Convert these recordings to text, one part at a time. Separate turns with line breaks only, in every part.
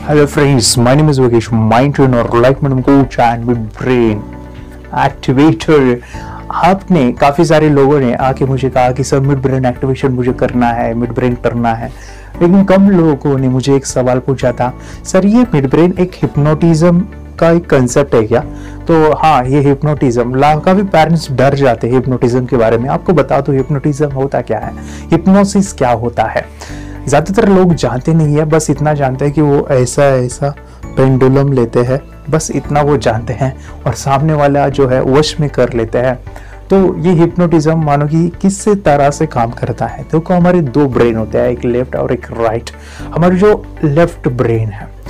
Hello friends, my name is Vakesh, mind trainer, life madam coach and mid brain activator. आपने काफ़ी सारे लोगों ने आके मुझे कहा कि सर मिड ब्रेन एक्टिवेशन मुझे करना है, मिड ब्रेन करना है, लेकिन कम लोगों ने मुझे एक सवाल पूछा था, सर ये मिड ब्रेन एक हिप्नोटिज्म का एक कंसेप्ट है क्या? तो हाँ, ये हिप्नोटिज्म काफ़ी पेरेंट्स डर जाते हैं हिप्नोटिज्म के बारे में। आपको बता दो हिप्नोटिज्म होता क्या है, हिप्नोसिस क्या होता है। ज़्यादातर लोग जानते नहीं है, बस इतना जानते हैं कि वो ऐसा ऐसा पेंडुलम लेते हैं, बस इतना वो जानते हैं और सामने वाला जो है वश में कर लेते हैं। तो ये हिप्नोटिज्म मानो कि किस तरह से काम करता है। देखो हमारे दो ब्रेन होते हैं, एक लेफ्ट और एक राइट। हमारे जो लेफ्ट ब्रेन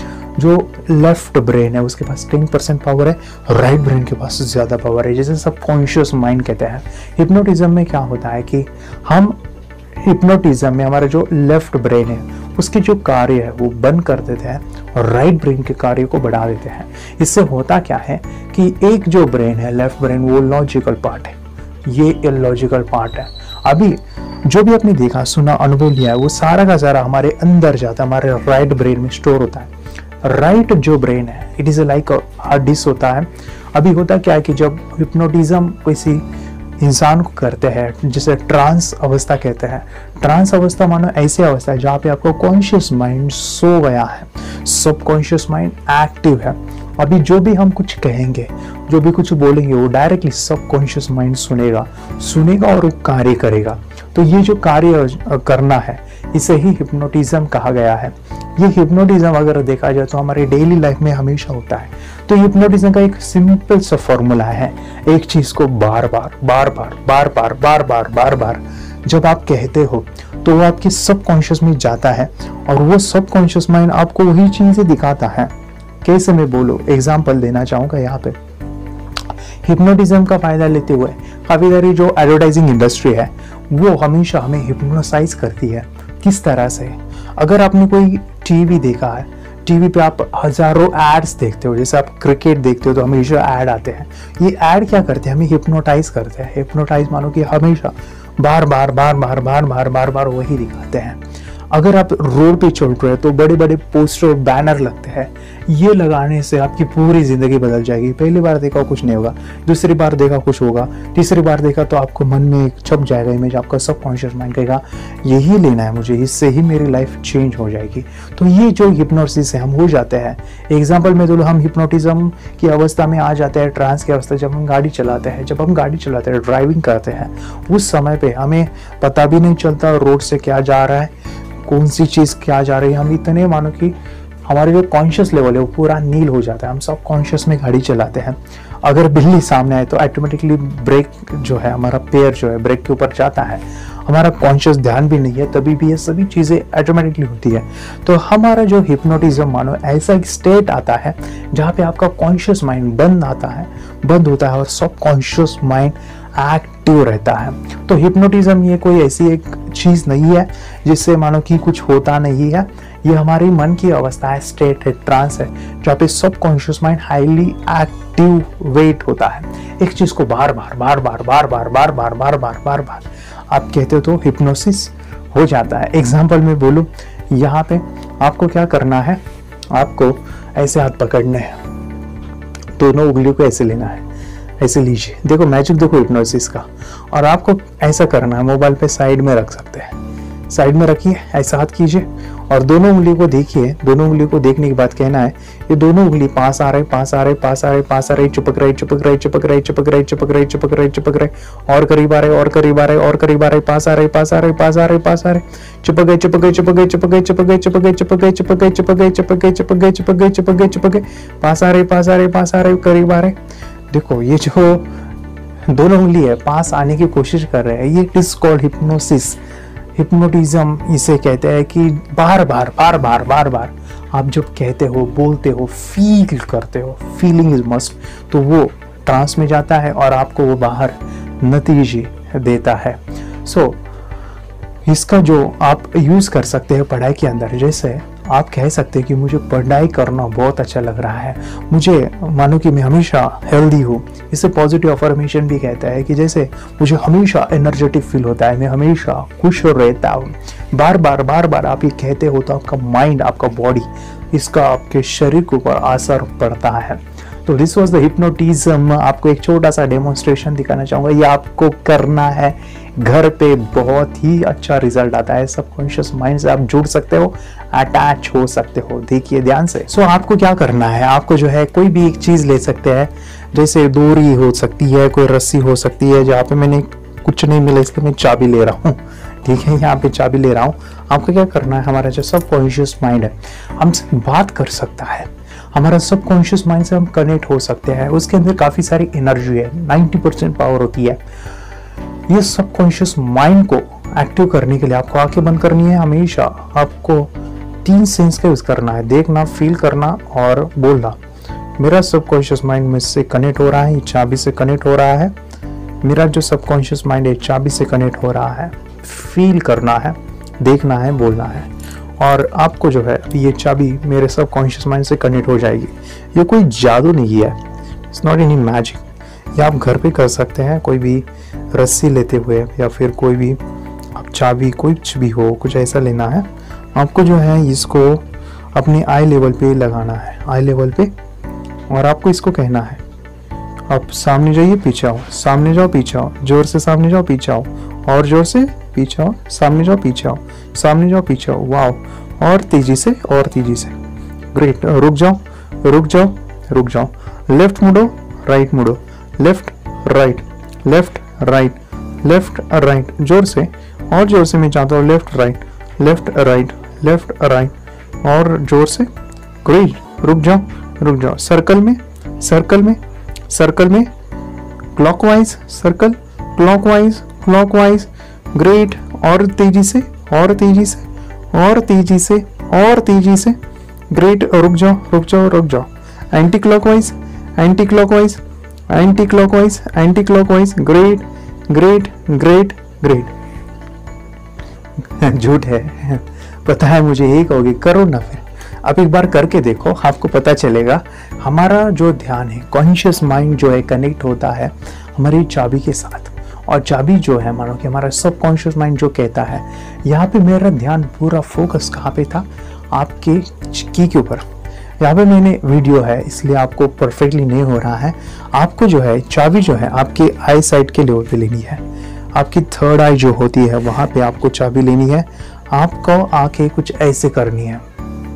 है उसके पास 10% पावर है, राइट ब्रेन के पास ज़्यादा पावर है, जैसे सबकॉन्शियस माइंड कहते हैं। हिप्नोटिज्म में क्या होता है कि हम हिप्नोटिज्म में हमारा जो लेफ्ट ब्रेन है उसके जो कार्य है वो बंद कर देते हैं और राइट ब्रेन के कार्य को बढ़ा देते हैं। इससे होता क्या है कि एक जो ब्रेन है लेफ्ट ब्रेन, वो लॉजिकल पार्ट है, ये इलॉजिकल पार्ट है। अभी जो भी आपने देखा, सुना, अनुभव लिया है, वो सारा का सारा हमारे अंदर जाता है, हमारे राइट ब्रेन में स्टोर होता है। राइट जो ब्रेन है it is like hard disk होता है। अभी होता क्या है कि जब हिप्नोटिज्म किसी इंसान को करते हैं, जिसे ट्रांस अवस्था कहते हैं। ट्रांस अवस्था मानो ऐसी अवस्था है जहाँ पे आपको कॉन्शियस माइंड सो गया है, सबकॉन्शियस माइंड एक्टिव है। अभी जो भी हम कुछ कहेंगे, जो भी कुछ बोलेंगे, वो डायरेक्टली सबकॉन्शियस माइंड सुनेगा और वो कार्य करेगा। तो ये जो कार्य करना है इसे ही हिप्नोटिज्म कहा गया है। ये हिप्नोटिज्म अगर देखा जाए तो हमारे डेली लाइफ में हमेशा होता है। तो हिप्नोटिज्म का एक सिंपल सा फॉर्मूला है, एक चीज को बार बार जब आप कहते हो तो वो आपके सबकॉन्शियस में जाता है और वो सबकॉन्शियस माइंड आपको वही चीजें दिखाता है। कैसे मैं बोलो, एग्जाम्पल देना चाहूंगा यहाँ पे। हिप्नोटिज्म का फायदा लेते हुए काफी सारी जो एडवर्टाइजिंग इंडस्ट्री है वो हमेशा हमें हिप्नोसाइज करती है। किस तरह से? अगर आपने कोई टीवी देखा है, टीवी पे आप हजारों एड्स देखते हो, जैसे आप क्रिकेट देखते हो तो हमेशा ऐड आते हैं। ये ऐड क्या करते हैं, हमें हिप्नोटाइज करते हैं। हिप्नोटाइज मानो कि हमेशा बार बार वही दिखाते हैं। अगर आप रोड पे चल रहे हो तो बड़े बड़े पोस्टर बैनर लगते हैं, ये लगाने से आपकी पूरी जिंदगी बदल जाएगी। पहली बार देखा कुछ नहीं होगा, दूसरी बार देखा कुछ होगा, तीसरी बार देखा तो आपको मन में छप जाएगा इमेज, आपका सबकॉन्शियस माइंड कहेगा यही लेना है मुझे, इससे ही मेरी लाइफ चेंज हो जाएगी। तो ये जो हिप्नोसिस है हम हो जाते हैं। एग्जाम्पल में तो हम हिप्नोटिज्म की अवस्था में आ जाते हैं, ट्रांस की अवस्था जब हम गाड़ी चलाते हैं। जब हम गाड़ी चलाते हैं, ड्राइविंग करते हैं, उस समय पे हमें पता भी नहीं चलता रोड से क्या जा रहा है, कौन सी चीज क्या जा रही है। हम इतने मानो कि हमारे जो कॉन्शियस लेवल है वो पूरा नील हो जाता है, हम सब कॉन्शियस में गाड़ी चलाते हैं। अगर बिल्ली सामने आए तो ऑटोमेटिकली ब्रेक जो है, हमारा पैर जो है ब्रेक के ऊपर जाता है। हमारा कॉन्शियस ध्यान भी नहीं है, तभी भी ये सभी चीजें ऑटोमेटिकली होती है। तो हमारा जो हिप्नोटिज्म मानो ऐसा एक स्टेट आता है जहाँ पे आपका कॉन्शियस माइंड बंद होता है और सब कॉन्शियस माइंड एक्टिव रहता है। तो हिप्नोटिज्म ये कोई ऐसी एक चीज नहीं है जिससे मानो कि कुछ होता नहीं है। ये हमारी मन की अवस्था है, स्टेट है, ट्रांस है, जहाँ पे सब conscious mind highly active wait होता है। एक चीज को बार बार आप कहते हो तो हिप्नोसिस हो जाता है। एग्जाम्पल में बोलूं, यहाँ पे आपको क्या करना है, आपको ऐसे हाथ पकड़ने हैं, दोनों उंगलियों को ऐसे लेना है, ऐसे लीजिए। देखो मैजिक देखो हिप्नोसिस का। और आपको ऐसा करना है, मोबाइल पे साइड में रख सकते हैं, साइड में रखिए, ऐसा हाथ कीजिए और दोनों उंगलियों को देखिए। दोनों उंगलियों को देखने के बाद कहना है ये दोनों उंगली पास आ रहे, चिपक रहे, और करीब आ रहे, पास आ रहे, चिपक गए, पास आ रहे, करीब आ रहे। देखो ये जो दोनों उंगली है पास आने की कोशिश कर रहे हैं, ये it is called hypnosis. Hypnotism इसे कहते हैं कि बार बार आप जब कहते हो, बोलते हो, फील करते हो, फीलिंग इज मस्ट, तो वो ट्रांस में जाता है और आपको वो बाहर नतीजे देता है। सो इसका जो आप यूज कर सकते हैं पढ़ाई के अंदर, जैसे आप कह सकते हैं कि मुझे पढ़ाई करना बहुत अच्छा लग रहा है, मुझे मानो कि मैं हमेशा हेल्दी हूँ। इसे पॉजिटिव अफर्मेशन भी कहता है कि जैसे मुझे हमेशा एनर्जेटिक फील होता है, मैं हमेशा खुश रहता हूँ। बार बार आप ये कहते हो तो आपका माइंड, आपका बॉडी इसका आपके शरीर के ऊपर असर पड़ता है। तो दिस वाज द हिप्नोटिज्म। आपको एक छोटा सा डेमोन्स्ट्रेशन दिखाना चाहूँगा, ये आपको करना है घर पे, बहुत ही अच्छा रिजल्ट आता है। सबकॉन्शियस माइंड से आप जुड़ सकते हो, अटैच हो सकते हो। देखिए ध्यान से। सो आपको क्या करना है, आपको जो है कोई भी एक चीज़ ले सकते हैं, जैसे डोरी हो सकती है, कोई रस्सी हो सकती है। जहाँ पे मैंने कुछ नहीं मिला इसलिए मैं चाबी ले रहा हूँ, ठीक है, यहाँ पे चाबी ले रहा हूँ। आपको क्या करना है, हमारा जो सबकॉन्शियस माइंड है हमसे बात कर सकता है, हमारा सबकॉन्शियस माइंड से हम कनेक्ट हो सकते हैं। उसके अंदर काफ़ी सारी एनर्जी है, 90% पावर होती है। ये सबकॉन्शियस माइंड को एक्टिव करने के लिए आपको आंखें बंद करनी है। हमेशा आपको 3 सेंस का यूज करना है, देखना, फील करना और बोलना। मेरा सबकॉन्शियस माइंड मुझसे कनेक्ट हो रहा है, चाबी से कनेक्ट हो रहा है। मेरा जो सबकॉन्शियस माइंड है चाबी से कनेक्ट हो रहा है। फील करना है, देखना है, बोलना है, और आपको जो है ये चाबी मेरे सबकॉन्शियस माइंड से कनेक्ट हो जाएगी। ये कोई जादू नहीं है, इट्स नॉट एनी मैजिक। ये आप घर पे कर सकते हैं, कोई भी रस्सी लेते हुए या फिर कोई भी आप चाबी, कुछ भी हो, कुछ ऐसा लेना है। आपको जो है इसको अपने आई लेवल पे लगाना है, आई लेवल पे, और आपको इसको कहना है, आप सामने जाइए, पीछे आओ, सामने जाओ, पीछे आओ, जोर से सामने जाओ, पीछे आओ, और जोर से पीछे आओ, सामने जाओ, पीछे आओ, सामने जाओ, पीछे आओ, वाओ, और तेजी से, और तेजी से, ग्रेट। रुक जाओ, रुक जाओ, रुक जाओ, लेफ्ट मुड़ो, राइट मुड़ो, left right, left right, left right, जोर से, और जोर से मैं चाहता हूँ left right, left right, left right, और जोर से, ग्रेट। रुक जाओ, रुक जाओ, सर्कल में, सर्कल में, सर्कल में, clockwise, circle, clockwise, clockwise, great, और तेजी से, और तेजी से, और तेजी से, और तेजी से, ग्रेट। रुक जाओ, रुक जाओ, रुक जाओ, anti clockwise, anti clockwise, anti clockwise, anti clockwise, great, great, great, great. झूठ है, पता है मुझे, यही कहोगे, करो ना फिर। आप एक बार करके देखो, आपको पता चलेगा। हमारा जो ध्यान है, कॉन्शियस माइंड जो है कनेक्ट होता है हमारी चाबी के साथ, और चाबी जो है मानो कि हमारा सबकॉन्शियस माइंड जो कहता है। यहाँ पे मेरा ध्यान पूरा फोकस कहाँ पे था, आपके की के ऊपर। यहाँ पे मैंने वीडियो है इसलिए आपको परफेक्टली नहीं हो रहा है। आपको जो है चाबी जो है आपके आई साइड के लेवल पे लेनी है, आपकी थर्ड आई जो होती है वहाँ पे आपको चाबी लेनी है। आपको आके कुछ ऐसे करनी है,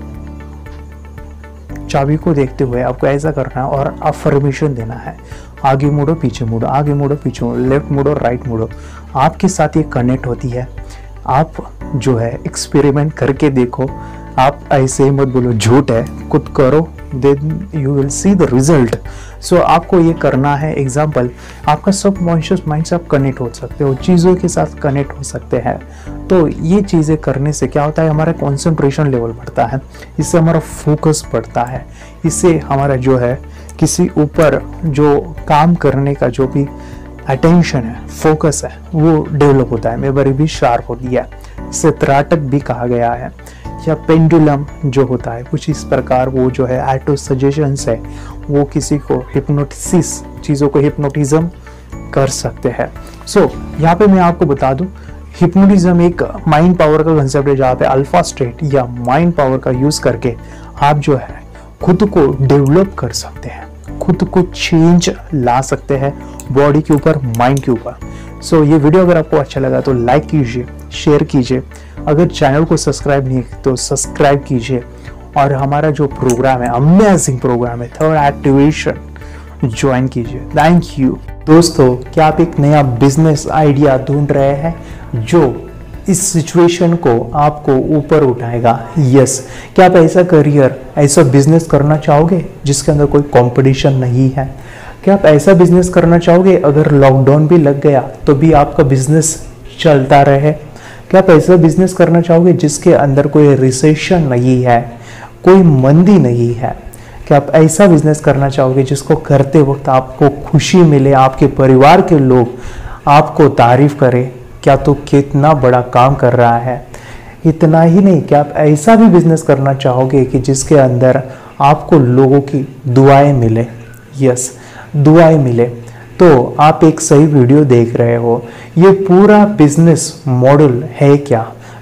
चाबी को देखते हुए आपको ऐसा करना है और अफर्मेशन देना है, आगे मुड़ो, पीछे मुड़ो, आगे मुड़ो, पीछे मुड़ो, लेफ्ट मुड़ो, राइट मुड़ो। आपके साथ ये कनेक्ट होती है। आप जो है एक्सपेरिमेंट करके देखो, आप ऐसे ही मत बोलो झूठ है, खुद करो, then you will see the result. So आपको ये करना है। एग्जाम्पल, आपका सबकॉन्शियस माइंड से आप कनेक्ट हो सकते हो, चीज़ों के साथ कनेक्ट हो सकते हैं। तो ये चीज़ें करने से क्या होता है, हमारा कंसंट्रेशन लेवल बढ़ता है, इससे हमारा फोकस बढ़ता है, इससे हमारा जो है किसी ऊपर जो काम करने का जो भी अटेंशन है, फोकस है, वो डेवलप होता है, मेमोरी भी शार्प होती है। इसे त्राटक भी कहा गया है, या पेंडुलम जो होता है कुछ इस प्रकार। वो जो है ऑटो सजेशंस है, वो किसी को हिप्नोटिसिस, चीज़ों को हिप्नोटिज्म कर सकते हैं। सो यहाँ पे मैं आपको बता दूं, हिप्नोटिज्म एक माइंड पावर का कंसेप्ट है, जहाँ पे अल्फा स्टेट या माइंड पावर का यूज करके आप जो है खुद को डेवलप कर सकते हैं, खुद को चेंज ला सकते हैं बॉडी के ऊपर, माइंड के ऊपर। सो ये वीडियो अगर आपको अच्छा लगा तो लाइक कीजिए, शेयर कीजिए, अगर चैनल को सब्सक्राइब नहीं तो सब्सक्राइब कीजिए, और हमारा जो प्रोग्राम है, अमेजिंग प्रोग्राम है, थर्ड एक्टिवेशन, ज्वाइन कीजिए। Thank you. दोस्तों, क्या आप एक नया बिजनेस आइडिया ढूंढ रहे हैं जो इस सिचुएशन को आपको ऊपर उठाएगा? यस। क्या आप ऐसा करियर, ऐसा बिजनेस करना चाहोगे जिसके अंदर कोई कंपटीशन नहीं है? क्या आप ऐसा बिजनेस करना चाहोगे अगर लॉकडाउन भी लग गया तो भी आपका बिजनेस चलता रहे? क्या आप ऐसा बिजनेस करना चाहोगे जिसके अंदर कोई रिसेशन नहीं है, कोई मंदी नहीं है? क्या आप ऐसा बिजनेस करना चाहोगे जिसको करते वक्त आपको खुशी मिले, आपके परिवार के लोग आपको तारीफ करें, क्या तो कितना बड़ा काम कर रहा है? इतना ही नहीं, क्या आप ऐसा भी बिजनेस करना चाहोगे कि जिसके अंदर आपको लोगों की दुआएं मिले? यस, दुआएं मिले। तो आप एक सही वीडियो देख रहे हो। ये पूरा बिजनेस मॉडल है क्या?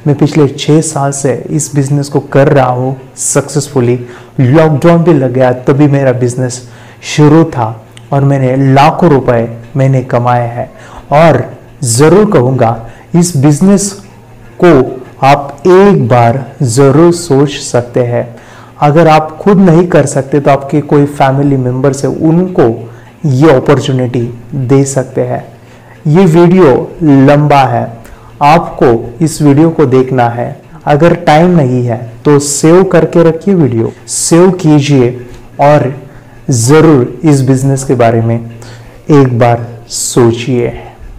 मैं पिछले 6 साल से इस बिजनेस को कर रहा हूँ सक्सेसफुली। लॉकडाउन भी लग गया तभी मेरा बिजनेस शुरू था और मैंने लाखों रुपए मैंने कमाए हैं। और ज़रूर कहूँगा इस बिजनेस को आप एक बार ज़रूर सोच सकते हैं। अगर आप खुद नहीं कर सकते तो आपके कोई फैमिली मेम्बर से उनको ये अपॉर्चुनिटी दे सकते हैं। ये वीडियो लंबा है, आपको इस वीडियो को देखना है। अगर टाइम नहीं है तो सेव करके रखिए, वीडियो सेव कीजिए और ज़रूर इस बिजनेस के बारे में एक बार सोचिए।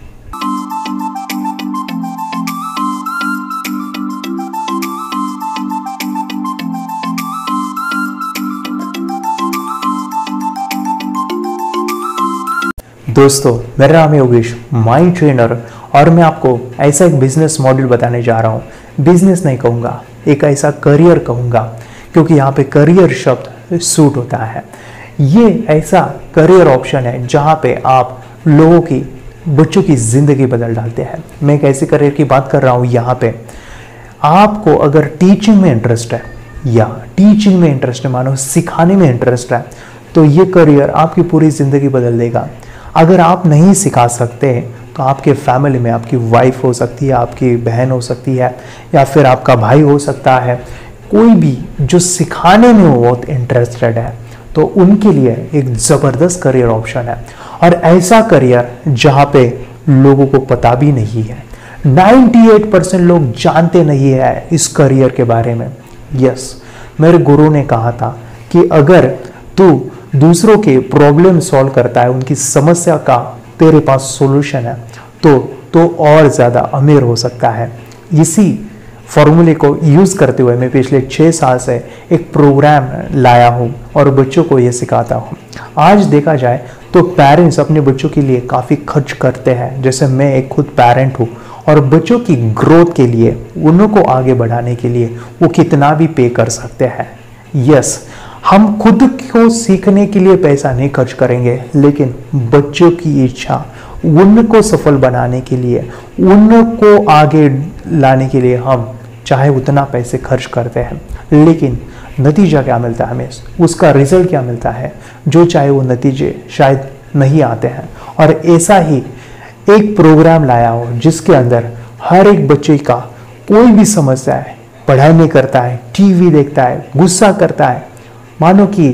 दोस्तों, मेरा नाम है योगेश, माइंड ट्रेनर, और मैं आपको ऐसा एक बिजनेस मॉडल बताने जा रहा हूँ। बिजनेस नहीं कहूँगा, एक ऐसा करियर कहूँगा, क्योंकि यहाँ पे करियर शब्द सूट होता है। ये ऐसा करियर ऑप्शन है जहाँ पे आप लोगों की, बच्चों की ज़िंदगी बदल डालते हैं। मैं एक ऐसे करियर की बात कर रहा हूँ यहाँ पे। आपको अगर टीचिंग में इंटरेस्ट है या टीचिंग में इंटरेस्ट है, मानो सिखाने में इंटरेस्ट है, तो ये करियर आपकी पूरी ज़िंदगी बदल देगा। अगर आप नहीं सिखा सकते तो आपके फैमिली में आपकी वाइफ हो सकती है, आपकी बहन हो सकती है, या फिर आपका भाई हो सकता है, कोई भी जो सिखाने में बहुत इंटरेस्टेड है, तो उनके लिए एक ज़बरदस्त करियर ऑप्शन है। और ऐसा करियर जहाँ पे लोगों को पता भी नहीं है, 98% लोग जानते नहीं है इस करियर के बारे में। यस, मेरे गुरु ने कहा था कि अगर तू दूसरों के प्रॉब्लम सॉल्व करता है, उनकी समस्या का तेरे पास सॉल्यूशन है, तो और ज़्यादा अमीर हो सकता है। इसी फॉर्मूले को यूज़ करते हुए मैं पिछले 6 साल से एक प्रोग्राम लाया हूँ और बच्चों को ये सिखाता हूँ। आज देखा जाए तो पेरेंट्स अपने बच्चों के लिए काफ़ी खर्च करते हैं। जैसे मैं एक खुद पेरेंट हूँ और बच्चों की ग्रोथ के लिए, उनको आगे बढ़ाने के लिए वो कितना भी पे कर सकते हैं। यस, हम खुद को सीखने के लिए पैसा नहीं खर्च करेंगे, लेकिन बच्चों की इच्छा, उनको सफल बनाने के लिए, उनको आगे लाने के लिए हम चाहे उतना पैसे खर्च करते हैं, लेकिन नतीजा क्या मिलता है हमें, उसका रिजल्ट क्या मिलता है, जो चाहे वो नतीजे शायद नहीं आते हैं। और ऐसा ही एक प्रोग्राम लाया हो जिसके अंदर हर एक बच्चे का कोई भी समस्या है, पढ़ाई नहीं करता है, टीवी देखता है, गुस्सा करता है, मानो कि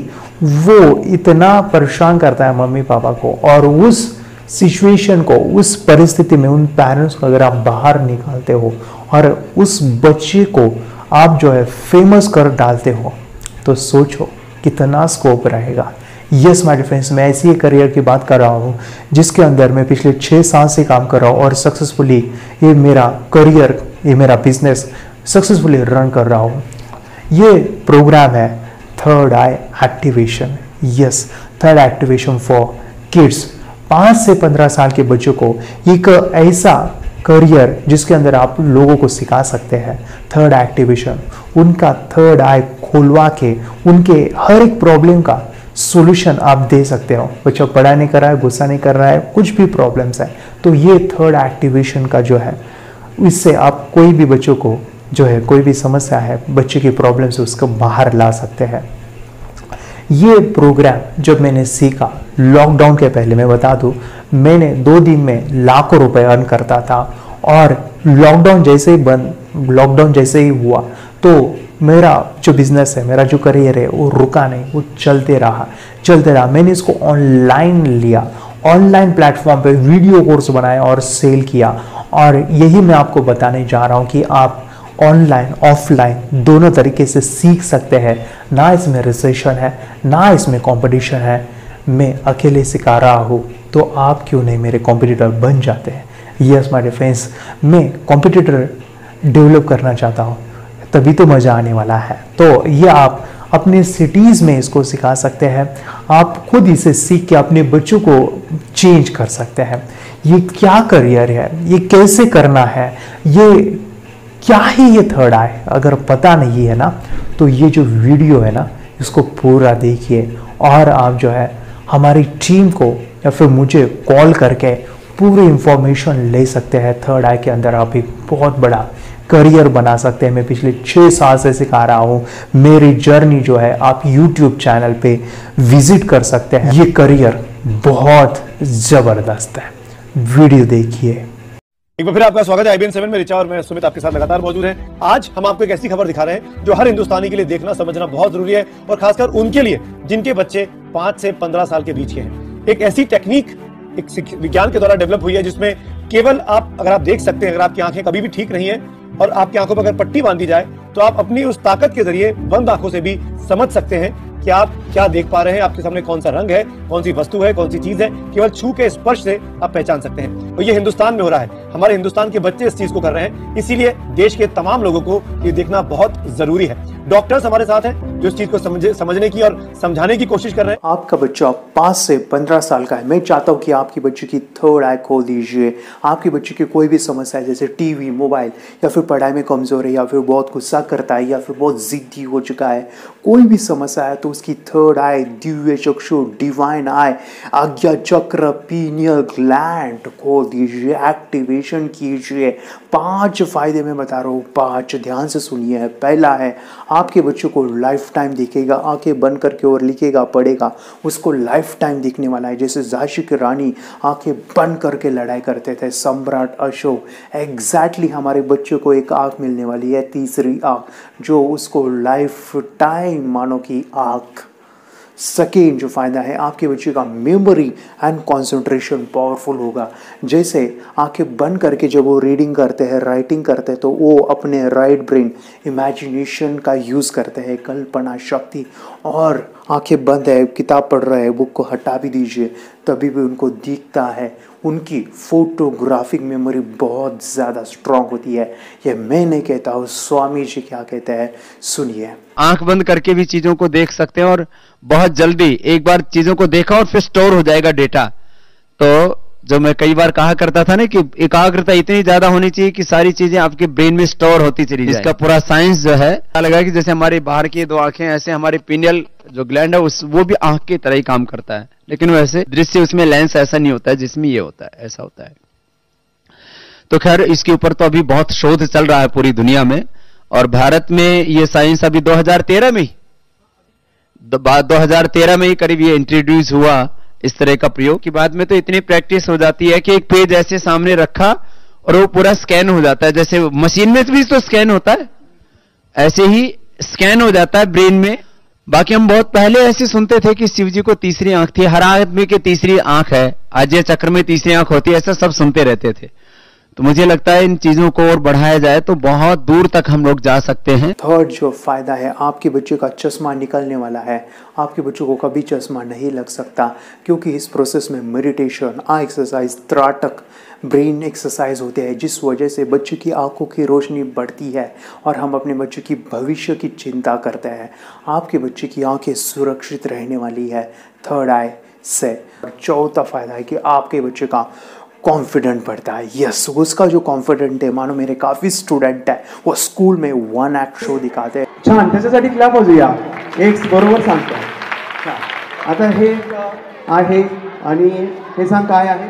वो इतना परेशान करता है मम्मी पापा को, और उस सिचुएशन को, उस परिस्थिति में उन पेरेंट्स को अगर आप बाहर निकालते हो और उस बच्चे को आप जो है फेमस कर डालते हो, तो सोचो कितना स्कोप रहेगा। यस माय डियर फ्रेंड्स, मैं ऐसी करियर की बात कर रहा हूँ जिसके अंदर मैं पिछले 6 साल से काम कर रहा हूँ और सक्सेसफुली ये मेरा करियर, ये मेरा बिजनेस सक्सेसफुली रन कर रहा हूँ। ये प्रोग्राम है third eye activation. Yes, third activation for kids. 5 से 15 साल के बच्चों को एक ऐसा करियर जिसके अंदर आप लोगों को सिखा सकते हैं। थर्ड एक्टिवेशन, उनका थर्ड आई खोलवा के उनके हर एक प्रॉब्लम का सॉल्यूशन आप दे सकते हो। बच्चा पढ़ाई नहीं कर रहा है, गुस्सा नहीं कर रहा है, कुछ भी प्रॉब्लम्स है, तो ये थर्ड एक्टिवेशन का जो है, इससे आप कोई भी बच्चों को जो है, कोई भी समस्या है बच्चे की प्रॉब्लम से, उसको बाहर ला सकते हैं। ये प्रोग्राम जब मैंने सीखा लॉकडाउन के पहले, मैं बता दूं, मैंने 2 दिन में लाखों रुपए अर्न करता था, और लॉकडाउन जैसे ही हुआ तो मेरा जो बिजनेस है, मेरा जो करियर है, वो रुका नहीं, वो चलते रहा। मैंने इसको ऑनलाइन लिया, ऑनलाइन प्लेटफॉर्म पे वीडियो कोर्स बनाया और सेल किया। और यही मैं आपको बताने जा रहा हूँ कि आप ऑनलाइन ऑफलाइन दोनों तरीके से सीख सकते हैं। ना इसमें रिसेशन है, ना इसमें कंपटीशन है। मैं अकेले सिखा रहा हूँ, तो आप क्यों नहीं मेरे कॉम्पिटिटर बन जाते हैं। यस माय डियर फ्रेंड्स, मैं कॉम्पिटिटर डेवलप करना चाहता हूँ, तभी तो मज़ा आने वाला है। तो ये आप अपने सिटीज़ में इसको सिखा सकते हैं। आप खुद इसे सीख के अपने बच्चों को चेंज कर सकते हैं। ये क्या करियर है, ये कैसे करना है, ये क्या है ये थर्ड आई, अगर पता नहीं है ना, तो ये जो वीडियो है ना, इसको पूरा देखिए और आप जो है हमारी टीम को या फिर मुझे कॉल करके पूरी इंफॉर्मेशन ले सकते हैं। थर्ड आई के अंदर आप एक बहुत बड़ा करियर बना सकते हैं। मैं पिछले 6 साल से सिखा रहा हूँ। मेरी जर्नी जो है आप YouTube चैनल पे विजिट कर सकते हैं। ये करियर बहुत ज़बरदस्त है, वीडियो देखिए।
एक बार फिर आपका स्वागत है IBN 7 में। रिचा और मैं सुमित आपके साथ लगातार मौजूद हैं। आज हम आपको एक ऐसी खबर दिखा रहे हैं जो हर हिंदुस्तानी के लिए देखना समझना बहुत जरूरी है, और खासकर उनके लिए जिनके बच्चे 5 से 15 साल के बीच के हैं। एक ऐसी टेक्निक एक विज्ञान के द्वारा डेवलप हुई है जिसमें केवल अगर आप देख सकते हैं, अगर आपकी आंखें कभी भी ठीक नहीं है और आपकी आंखों पर अगर पट्टी बांधी जाए तो आप अपनी उस ताकत के जरिए बंद आंखों से भी समझ सकते हैं कि आप क्या देख पा रहे हैं, आपके सामने कौन सा रंग है, कौन सी वस्तु है, कौन सी चीज है। केवल छू के स्पर्श से आप पहचान सकते हैं। और ये हिंदुस्तान में हो रहा है। हमारे हिंदुस्तान के बच्चे इस चीज को कर रहे हैं, इसीलिए देश के तमाम लोगों को ये देखना बहुत जरूरी है। डॉक्टर्स हमारे साथ हैं जो इस चीज को समझने की और समझाने की कोशिश कर रहे हैं।
आपका बच्चा 5 से 15 साल का है। मैं चाहता हूँ कि आपकी बच्चे की थर्ड आई खोल दीजिए। आपके बच्चे की कोई भी समस्या है, जैसे टीवी, मोबाइल, या फिर पढ़ाई में कमजोर है, या फिर बहुत गुस्सा करता है, या फिर बहुत जिद्दी हो चुका है, कोई भी समस्या है, तो उसकी थर्ड आई, दिव्य चक्षु, डिवाइन आई, आज्ञा चक्र, पीनियल ग्लैंड खोल दीजिए, एक्टिवेशन कीजिए। 5 फायदे मैं बता रहा हूँ, 5 ध्यान से सुनिए। पहला है, आपके बच्चों को लाइफ टाइम दिखेगा। आंखें बंद करके और लिखेगा, पढ़ेगा, उसको लाइफ टाइम दिखने वाला है। जैसे झांसी की रानी आंखें बंद करके लड़ाई करते थे, सम्राट अशोक, एग्जैक्टली हमारे बच्चों को एक आंख मिलने वाली है, तीसरी आंख, जो उसको लाइफ टाइम मानो की आंख। सेकेंड जो फ़ायदा है, आपके बच्चे का मेमोरी एंड कंसंट्रेशन पावरफुल होगा। जैसे आंखें बंद करके जब वो रीडिंग करते हैं, राइटिंग करते हैं, तो वो अपने राइट ब्रेन इमेजिनेशन का यूज़ करते हैं, कल्पना शक्ति। और आंखें बंद है, किताब पढ़ रहे हैं, बुक को हटा भी दीजिए, तभी भी उनको दिखता है। उनकी फोटोग्राफिक मेमोरी बहुत ज़्यादा स्ट्रांग होती है। ये मैं नहीं कहता हूँ, स्वामी जी क्या कहते हैं, सुनिए।
आंख बंद करके भी चीजों को देख सकते हैं, और बहुत जल्दी एक बार चीजों को देखा और फिर स्टोर हो जाएगा डेटा। तो जो मैं कई बार कहा करता था ना कि एकाग्रता इतनी ज्यादा होनी चाहिए कि सारी चीजें आपके ब्रेन में स्टोर होती चली जाए। इसका पूरा साइंस जो है लगा कि जैसे हमारी बाहर की 2 आंखें, ऐसे हमारी पिनियल जो ग्लैंड है वो भी आंख की तरह ही काम करता है, लेकिन वैसे दृश्य उसमें लेंस ऐसा नहीं होता है जिसमें ये होता है, ऐसा होता है। तो खैर इसके ऊपर तो अभी बहुत शोध चल रहा है पूरी दुनिया में, और भारत में ये साइंस अभी 2013 में 2013 में ही करीब ये इंट्रोड्यूस हुआ इस तरह का प्रयोग। की बाद में तो इतनी प्रैक्टिस हो जाती है कि एक पेज ऐसे सामने रखा और वो पूरा स्कैन हो जाता है। जैसे मशीन में भी तो स्कैन होता है, ऐसे ही स्कैन हो जाता है ब्रेन में। बाकी हम बहुत पहले ऐसे सुनते थे कि शिव जी को तीसरी आंख थी, हर आदमी की तीसरी आंख है, आज्य चक्र में तीसरी आंख होती है, ऐसा सब सुनते रहते थे। तो मुझे लगता है इन चीजों को और बढ़ाया जाए तो बहुत दूर तक हम लोग जा सकते हैं।
थर्ड जो फायदा है, आपके बच्चे का चश्मा निकलने वाला है। आपके बच्चों को कभी चश्मा नहीं लग सकता, क्योंकि इस प्रोसेस में मेडिटेशन, आई एक्सरसाइज, त्राटक, ब्रेन एक्सरसाइज होते हैं, जिस वजह से बच्चे की आंखों की रोशनी बढ़ती है और हम अपने बच्चे की भविष्य की चिंता करते हैं। आपके बच्चे की आंखें सुरक्षित रहने वाली है थर्ड आई से। चौथा फायदा है कि आपके बच्चे का कॉन्फिडेंट बढ़ता है। यस, उसका जो कॉन्फिडेंट है, मानो मेरे काफ़ी स्टुडंट है, वो स्कूल में 1 ॲक्ट शो दिखाते हैं।
छान, त्याच्यासाठी क्लॅप वाजूया. एक बरोबर सांगतो. आता हे आहे आणि हे सांग काय आहे?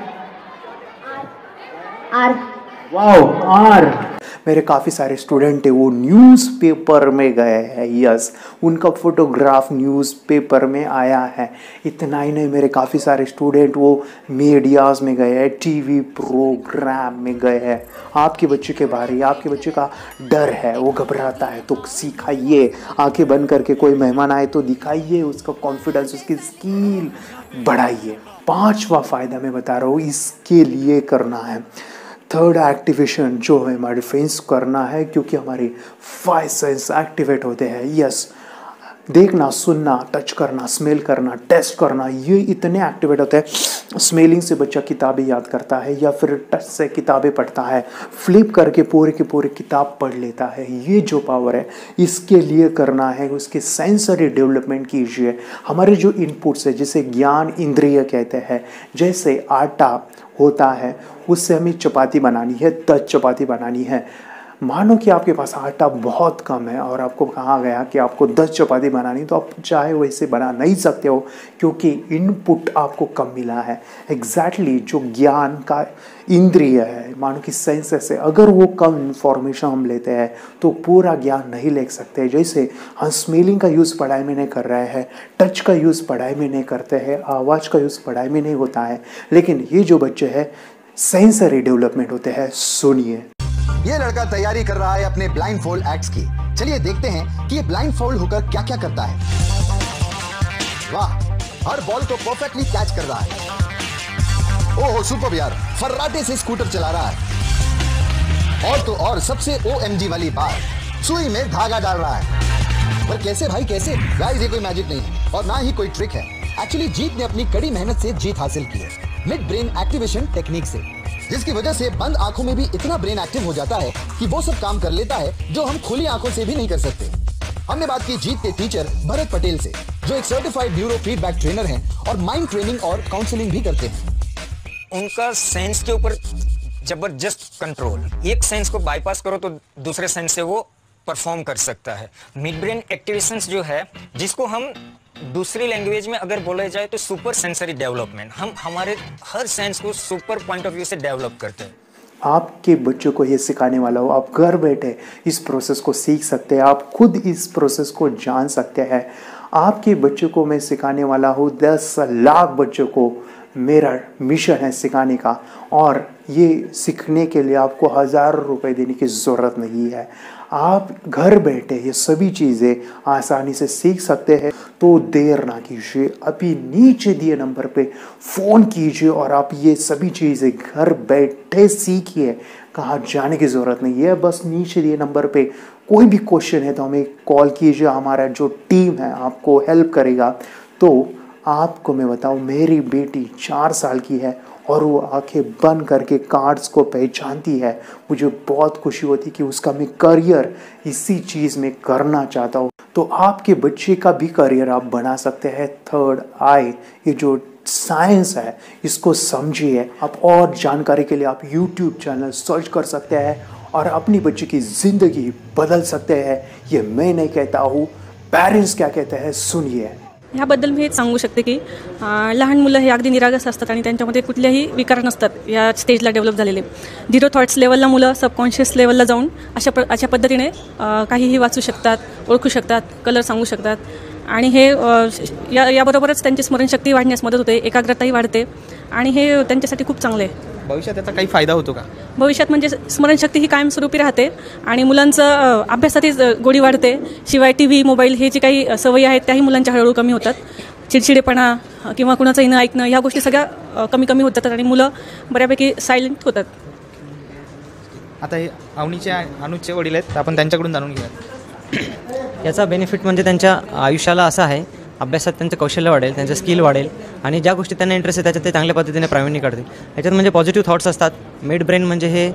आर.
Wow, R.
मेरे काफ़ी सारे स्टूडेंट है वो न्यूज़पेपर में गए हैं। यस, उनका फोटोग्राफ न्यूज़पेपर में आया है। इतना ही नहीं, मेरे काफ़ी सारे स्टूडेंट वो मीडियाज़ में गए हैं, टीवी प्रोग्राम में गए हैं। आपके बच्चे के बारे, आपके बच्चे का डर है, वो घबराता है, तो सिखाइए। आंखें बंद करके कोई मेहमान आए तो दिखाइए उसका कॉन्फिडेंस, उसकी स्किल बढ़ाइए। 5वां फ़ायदा मैं बता रहा हूँ, इसके लिए करना है थर्ड एक्टिवेशन, जो हमें हमारे फेस करना है, क्योंकि हमारे 5 सेंस एक्टिवेट होते हैं। यस, देखना, सुनना, टच करना, स्मेल करना, टेस्ट करना, ये इतने एक्टिवेट होते हैं। स्मेलिंग से बच्चा किताबें याद करता है, या फिर टच से किताबें पढ़ता है, फ्लिप करके पूरे के पूरे किताब पढ़ लेता है। ये जो पावर है, इसके लिए करना है, उसके सेंसरी डेवलपमेंट कीजिए। हमारे जो इनपुट्स है, जिसे ज्ञान इंद्रिय कहते हैं, जैसे आटा होता है, उससे हमें चपाती बनानी है, 10 चपाती बनानी है। मानो कि आपके पास आटा बहुत कम है और आपको कहा गया कि आपको 10 चपाती बनानी, तो आप चाहे वैसे बना नहीं सकते हो क्योंकि इनपुट आपको कम मिला है। एग्जैक्टली जो ज्ञान का इंद्रिय है, मानो कि सेंसेस है, अगर वो कम इंफॉर्मेशन हम लेते हैं तो पूरा ज्ञान नहीं ले सकते। जैसे हम स्मेलिंग का यूज़ पढ़ाई में नहीं कर रहे हैं, टच का यूज़ पढ़ाई में नहीं करते हैं, आवाज़ का यूज़ पढ़ाई में नहीं होता है, लेकिन ये जो बच्चे हैं सेंसरी डेवलपमेंट होते हैं। सुनिए,
ये लड़का तैयारी कर रहा है अपने ब्लाइंड फोल्ड एक्ट्स की। चलिए देखते हैं कि ये ब्लाइंड फोल्ड होकर क्या क्या करता है। वाह, हर बॉल को परफेक्टली कैच कर रहा है। ओह सुपर यार, फर्राटे से स्कूटर चला रहा है। और तो और सबसे OMG वाली बात, सुई में धागा डाल रहा है। पर कैसे भाई कैसे? गाइस ये कोई मैजिक नहीं है और ना ही कोई ट्रिक है। एक्चुअली जीत ने अपनी कड़ी मेहनत से जीत हासिल की है, मिड ब्रेन एक्टिवेशन टेक्निक से, जिसकी वजह से बंद आंखों में भी इतना ब्रेन एक्टिव हो जाता है कि वो सब काम कर लेता है जो हम खुली आंखों से भी नहीं कर सकते। हमने बात की जीत के टीचर भरत पटेल से, जो एक सर्टिफाइड न्यूरो फीडबैक ट्रेनर हैं और माइंड ट्रेनिंग और काउंसलिंग भी करते हैं।
उनका सेंस के ऊपर जबरदस्त कंट्रोल, एक सेंस को बाईपास करो तो दूसरे सेंस से वो परफॉर्म कर सकता है। मिड ब्रेन एक्टिवेशंस जो है, जिसको हम दूसरी लैंग्वेज में अगर बोला जाए तो सुपर सेंसरी डेवलपमेंट, हम हमारे हर सेंस को सुपर पॉइंट ऑफ व्यू से डेवलप करते हैं।
आपके बच्चों को ये सिखाने वाला हो, आप घर बैठे इस प्रोसेस को सीख सकते हैं, आप खुद इस प्रोसेस को जान सकते हैं। आपके बच्चों को मैं सिखाने वाला हूँ, 10 लाख बच्चों को मेरा मिशन है सिखाने का, और ये सीखने के लिए आपको हज़ारों रुपए देने की ज़रूरत नहीं है। आप घर बैठे ये सभी चीज़ें आसानी से सीख सकते हैं। तो देर ना कीजिए, अभी नीचे दिए नंबर पे फ़ोन कीजिए और आप ये सभी चीज़ें घर बैठे सीखिए। कहाँ जाने की ज़रूरत नहीं है, बस नीचे दिए नंबर पे कोई भी क्वेश्चन है तो हमें कॉल कीजिए, हमारा जो टीम है आपको हेल्प करेगा। तो आपको मैं बताऊं, मेरी बेटी 4 साल की है और वो आंखें बंद करके कार्ड्स को पहचानती है। मुझे बहुत खुशी होती कि उसका मैं करियर इसी चीज़ में करना चाहता हूँ। तो आपके बच्चे का भी करियर आप बना सकते हैं। थर्ड आई, ये जो साइंस है इसको समझिए। आप और जानकारी के लिए आप YouTube चैनल सर्च कर सकते हैं और अपनी बच्चे की ज़िंदगी बदल सकते हैं। ये मैं नहीं कहता हूँ, पेरेंट्स क्या कहते हैं, सुनिए।
ह्याबद्दल मी हेच सांगू शकते की लहान मुलं हे अगदी निरागस असतात आणि त्यांच्यामध्ये कुठल्याही विकार नसतात या स्टेजला डेव्हलप झालेले। 0 थॉट्स लेवलला मुलं सबकॉन्शियस लेवलला जाऊन अशा पद्धतीने काहीही वाचू शकतात, ओळखू शकतात, कलर सांगू शकतात आणि हे याबरोबरच त्यांची स्मरणशक्ती वाढण्यास मदत होते, एकाग्रताही वाढते आणि हे त्यांच्यासाठी खूप चांगले आहे।
भविष्यात त्याचा काही फायदा होतो का?
भविष्यात म्हणजे स्मरणशक्ती ही कायमस्वरूपी राहते आणि मुलांचं अभ्यासातही गोडी वाढते। शिवाय TV, मोबाईल हे जे काही सवयी आहेत त्याही मुलांच्या हळूहळू कमी होतात। चिडचिडेपणा किंवा कुणाचंही न ऐकणं ह्या गोष्टी सगळ्या कमी होत जातात आणि मुलं बऱ्यापैकी सायलेंट होतात।
आता हे अनुजचे वडील आहेत, तर आपण त्यांच्याकडून जाणून घेऊया।
याचा बेनिफिट म्हणजे त्यांच्या आयुष्याला असा आहे, अभ्यासात त्यांचं कौशल्य वाढेल, त्यांचं स्किल वाढेल आणि ज्या गोष्टी त्यांना इंटरेस्ट आहे त्याच्यात ते चांगल्या पद्धतीने प्रावीण्य काढतील। याच्यात म्हणजे पॉझिटिव्ह थॉट्स असतात। मिड ब्रेन म्हणजे हे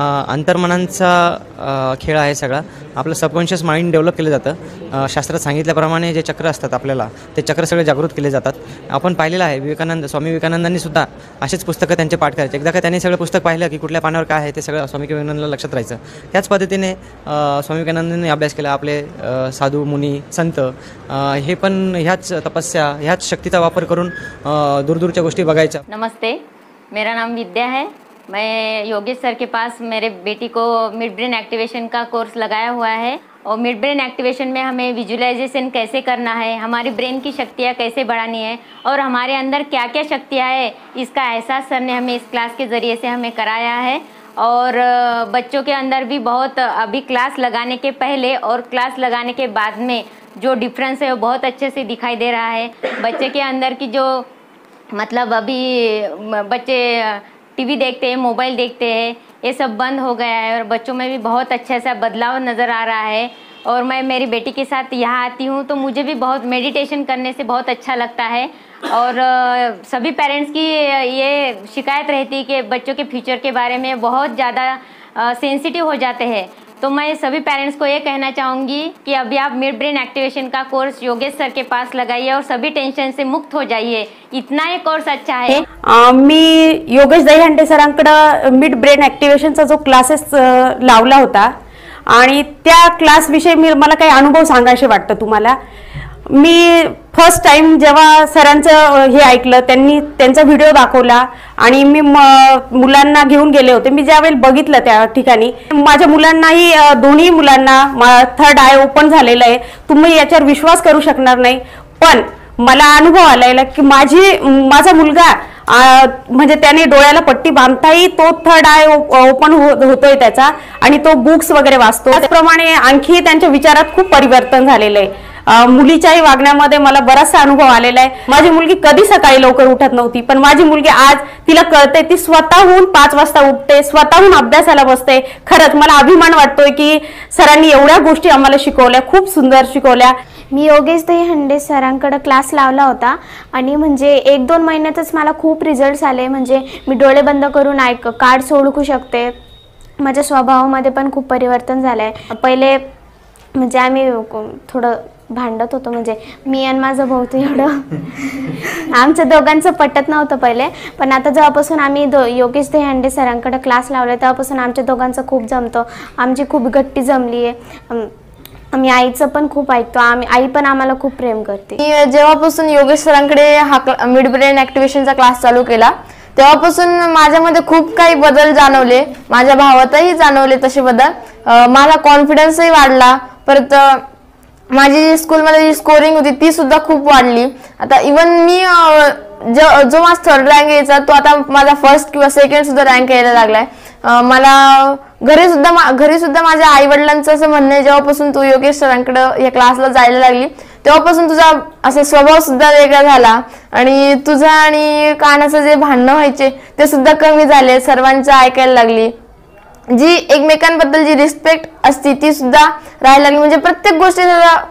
अंतर्मनांचा खेळ आहे सगळा। आपलं सबकॉन्शियस माइंड डेव्हलप केलं जातं। शास्त्रात सांगितल्याप्रमाणे जे चक्र असतात आपल्याला, ते चक्र सगळे जागृत केले जातात। आपण पाहिलेलं आहे, स्वामी विवेकानंदांनी सुद्धा असेच पुस्तकं त्यांचे पाठ करायचे। एकदा का त्यांनी सगळं पुस्तक पाहिलं की कुठल्या पानावर काय आहे ते सगळं स्वामी विवेकानंदांना लक्षात राहायचं। त्याच पद्धतीने स्वामी विवेकानंदांनी अभ्यास केला। आपले साधू मुनी संत हे पण ह्याच तपस्या, ह्याच शक्तीचा वापर करून दूरदूरच्या गोष्टी बघायच्या।
नमस्ते, मेरा नाम विद्या है। मैं योगेश सर के पास मेरे बेटी को मिड ब्रेन एक्टिवेशन का कोर्स लगाया हुआ है और मिड ब्रेन एक्टिवेशन में हमें विजुअलाइजेशन कैसे करना है, हमारी ब्रेन की शक्तियाँ कैसे बढ़ानी है और हमारे अंदर क्या क्या शक्तियाँ है, इसका एहसास सर ने हमें इस क्लास के ज़रिए से हमें कराया है। और बच्चों के अंदर भी बहुत, अभी क्लास लगाने के पहले और क्लास लगाने के बाद में जो डिफरेंस है वो बहुत अच्छे से दिखाई दे रहा है। बच्चे के अंदर की जो मतलब अभी बच्चे TV देखते हैं, मोबाइल देखते हैं, ये सब बंद हो गया है और बच्चों में भी बहुत अच्छा सा बदलाव नज़र आ रहा है। और मैं मेरी बेटी के साथ यहाँ आती हूँ तो मुझे भी बहुत मेडिटेशन करने से बहुत अच्छा लगता है। और सभी पेरेंट्स की ये शिकायत रहती है कि बच्चों के फ्यूचर के बारे में बहुत ज़्यादा सेंसिटिव हो जाते हैं। तो मैं सभी पेरेंट्स को ये कहना चाहूँगी कि अभी आप मिड ब्रेन एक्टिवेशन का कोर्स योगेश सर के पास लगाइए और सभी टेंशन से मुक्त हो जाइए। इतना ये कोर्स अच्छा है।
मी योगेश दहीहंडे सरांकडे मिड ब्रेन ॲक्टिवेशनचा जो क्लासेस लावला होता आणि त्या क्लासविषयी मला काही अनुभव सांगायचे वाटतं तुम्हाला. मी फर्स्ट टाइम जेव्हा सरांचं हे ऐकलं, त्यांनी त्यांचा व्हिडिओ दाखवला आणि मी मुलांना घेऊन गेले होते. मी ज्यावेळी बघितलं त्या ठिकाणी माझ्या मुलांनाही, दोन्ही मुलांना थर्ड आय ओपन झालेलं आहे. तुम्ही याच्यावर विश्वास करू शकणार नाही. पण मला अनुभव आलेला की माझा मुलगा म्हणजे त्याने डोळ्याला पट्टी बांधताही तो थर्ड आय ओपन होतोय त्याचा, आणि तो बुक्स वगैरे वाचतो. त्याचप्रमाणे आणखी त्यांच्या विचारात खूप परिवर्तन झालेलं आहे. मुलीच्याही वागण्यामध्ये मला बराचसा अनुभव आलेला आहे. माझी मुलगी कधी सकाळी लवकर उठत नव्हती, पण माझी मुलगी आज तिला कळते, ती स्वतःहून 5 वाजता उठते, स्वतःहून अभ्यासाला बसते. खरंच मला अभिमान वाटतोय की सरांनी एवढ्या गोष्टी आम्हाला शिकवल्या, खूप सुंदर शिकवल्या.
मी योगेश दहीहंडे सरांकडे क्लास लावला होता आणि म्हणजे 1-2 महिन्यातच मला खूप रिझल्ट्स आले. म्हणजे मी डोळे बंद करून कार्ड्स ओळखू शकते. माझ्या स्वभावामध्ये पण खूप परिवर्तन झालं आहे. पहिले म्हणजे आम्ही थोडं भांडत होतो, म्हणजे मी आणि माझं भाऊ तर एवढं आमच्या दोघांचं पटत नव्हतं पहिले. पण आता जेव्हापासून आम्ही योगेश दहीहंडे सरांकडे क्लास लावले तेव्हापासून आमच्या दोघांचं खूप जमतं. आमची खूप गट्टी जमली आहे. आम्ही आईचं पण खूप ऐकतो. आई पण आम्हाला खूप प्रेम करते.
मी जेव्हापासून योगेश सरांकडे हा मिड ब्रेन ॲक्टिव्हेशनचा क्लास चालू केला तेव्हापासून माझ्यामध्ये खूप काही बदल जाणवले. माझ्या भावातही जाणवले तसे बदल. माझा कॉन्फिडन्सही वाढला. परत माझी स्कूलमध्ये जी स्कोरिंग होती ती सुद्धा खूप वाढली. आता इवन मी जो माझा थर्ड रँक यायचा तो आता माझा फर्स्ट किंवा सेकंड सुद्धा रँक यायला लागलाय. मला घरी सुद्धा माझ्या आई वडिलांचं असं म्हणणं आहे, जेव्हापासून तू योगेश सरांकडे या क्लासला जायला लागली तेव्हापासून तुझा असा स्वभाव सुद्धा वेगळा झाला आणि तुझा आणि कानाचं जे भांडणं व्हायचे ते सुद्धा कमी झाले. सर्वांचं ऐकायला लागली. जी एकमेकांबद्दल जी रिस्पेक्ट असती ती सुद्धा राहायला लागली. म्हणजे प्रत्येक गोष्टी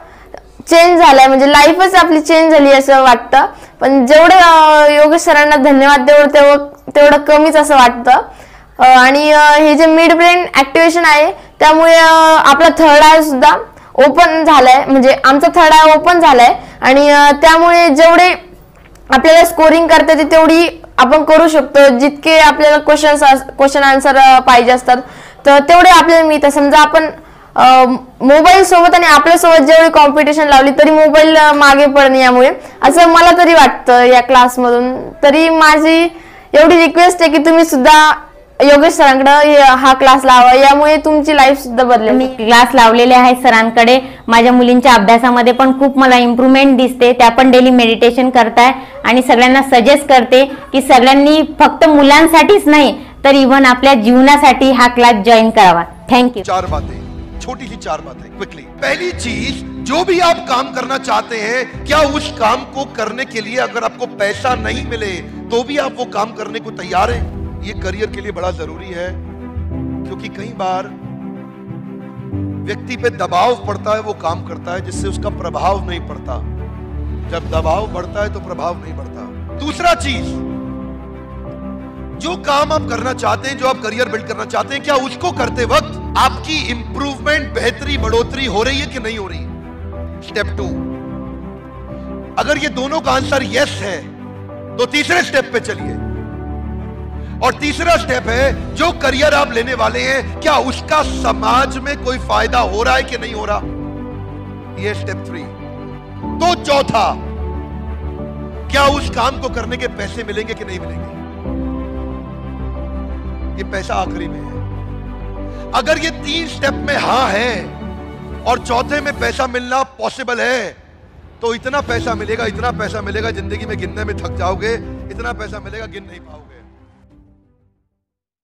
चेंज झालाय. म्हणजे लाईफच आपली चेंज झाली असं वाटतं. पण जेवढं योगेश सरांना धन्यवाद तेवढं कमीच असं वाटतं. आणि हे जे मिड ब्रेन ॲक्टिव्हेशन आहे त्यामुळे आपला थर्ड आय सुद्धा ओपन झालाय. म्हणजे आमचा थर्ड आय ओपन झालाय आणि त्यामुळे जेवढे आपल्याला स्कोरिंग करता येते तेवढी आपण करू शकतो. जितके आपल्याला क्वेश्चन आन्सर पाहिजे असतात तर तेवढे आपल्याला मिळतात. समजा आपण मोबाईल सोबत आणि आपल्यासोबत जेवढी कॉम्पिटिशन लावली तरी मोबाईल मागे पडणे, यामुळे असं मला तरी वाटतं या क्लासमधून. तरी माझी एवढी रिक्वेस्ट आहे की तुम्ही सुद्धा योगेश सरांकडे हा क्लास लावा, यामुळे तुमची लाईफ सुद्धा बदलेल.
मी क्लास लावलेले आहे सरांकडे. माझ्या मुलींच्या अभ्यासामध्ये पण खूप मला इम्प्रूव्हमेंट दिसते. त्या पण डेली मेडिटेशन करताय आणि सगळ्यांना सजेस्ट करते की सगळ्यांनी फक्त मुलांसाठीच नाही तर इव्हन आपल्या जीवनासाठी हा क्लास जॉईन करावा. थँक्यू.
4 बातें, छोटी सी 4 बातें क्विकली. पहली चीज, जो भी आप काम करना चाहते हैं, क्या उस काम को करने के लिए अगर आपको पैसा नहीं मिले तो भी आप वो काम करने को तैयार हैं? ये करियर के लिए बड़ा जरूरी है, क्योंकि कई बार व्यक्ति पे दबाव पड़ता है, वो काम करता है जिससे उसका प्रभाव नहीं पड़ता. जब दबाव बढ़ता है तो प्रभाव नहीं बढ़ता. दूसरा चीज, जो काम आप करना चाहते हैं, जो आप करियर बिल्ड करना चाहते हैं, क्या उसको करते वक्त आपकी इंप्रूवमेंट, बेहतरी, बढ़ोतरी हो रही है कि नहीं हो रही? स्टेप 2, अगर ये दोनों का आंसर यस है तो तीसरे स्टेप पे चलिए. और तीसरा स्टेप है, जो करियर आप लेने वाले हैं क्या उसका समाज में कोई फायदा हो रहा है कि नहीं हो रहा? ये स्टेप 3. तो चौथा, क्या उस काम को करने के पैसे मिलेंगे कि नहीं मिलेंगे? ये पैसा आखिरी में है. अगर ये 3 स्टेप में हां है और चौथे में पैसा मिलना पॉसिबल है तो इतना पैसा मिलेगा जिंदगी में गिनने में थक जाओगे. इतना पैसा मिलेगा, गिन नहीं पाओगे.